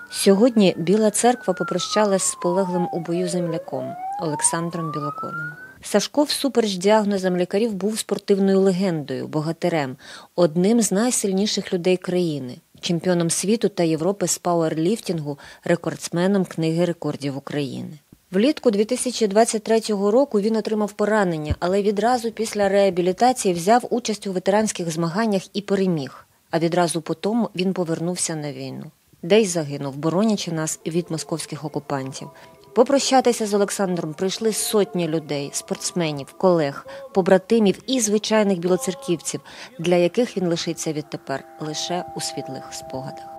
Сьогодні Біла Церква попрощалась з полеглим у бою земляком Олександром Білоконем. Сашко всупереч діагнозам лікарів був спортивною легендою, богатирем, одним з найсильніших людей країни, чемпіоном світу та Європи з пауерліфтингу, рекордсменом Книги рекордів України. Влітку 2023 року він отримав поранення, але відразу після реабілітації взяв участь у ветеранських змаганнях і переміг. А відразу потім він повернувся на війну, де й загинув, боронячи нас від московських окупантів. Попрощатися з Олександром прийшли сотні людей, спортсменів, колег, побратимів і звичайних білоцерківців, для яких він лишиться відтепер лише у світлих спогадах.